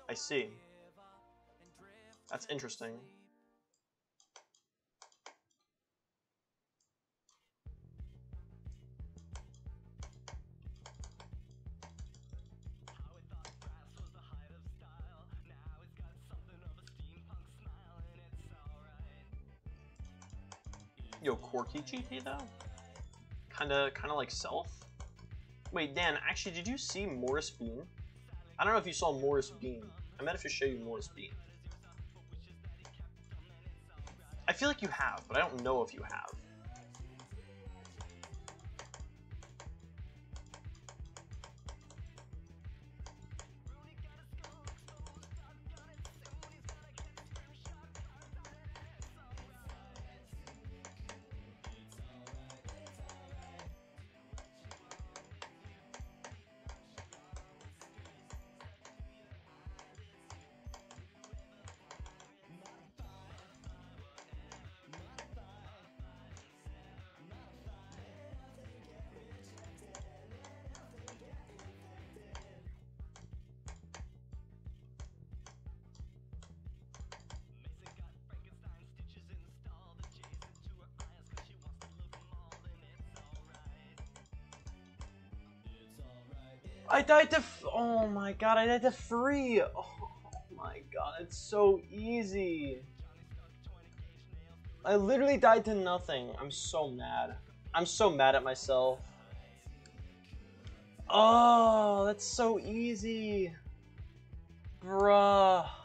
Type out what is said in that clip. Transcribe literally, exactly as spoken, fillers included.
I see. That's interesting. Yo, quirky G T though? Kinda, kinda like Self? Wait, Dan, actually, did you see Morris Bean? I don't know if you saw Morris Bean. I meant to show you Morris Bean. I feel like you have, but I don't know if you have. I died to f oh my god, I died to free. Oh my god, it's so easy. I literally died to nothing. I'm so mad. I'm so mad at myself. Oh, that's so easy. Bruh.